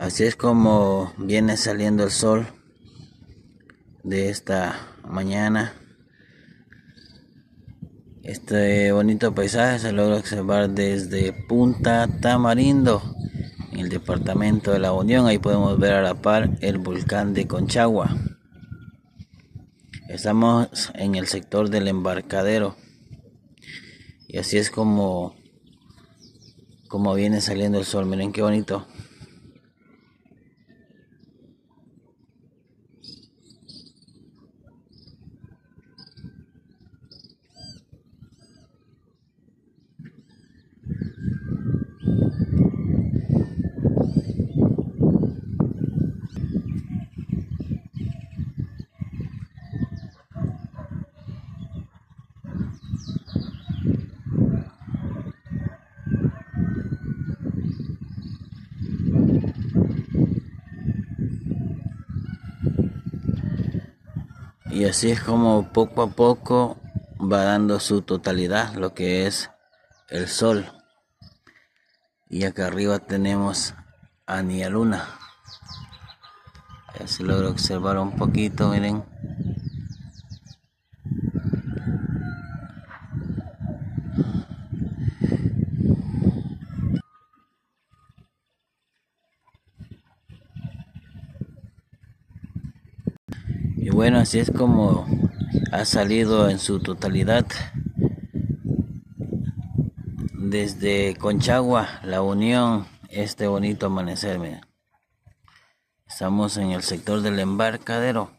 Así es como viene saliendo el sol de esta mañana. Este bonito paisaje se logra observar desde Punta Tamarindo, en el departamento de La Unión. Ahí podemos ver a la par el volcán de Conchagua. Estamos en el sector del Embarcadero y así es como viene saliendo el sol. Miren qué bonito. Y así es como poco a poco va dando su totalidad lo que es el sol. Y acá arriba tenemos a Nia Luna. Ya se logra observar un poquito, miren. Y bueno, así es como ha salido en su totalidad desde Conchagua, La Unión, este bonito amanecer. Miren. Estamos en el sector del Embarcadero.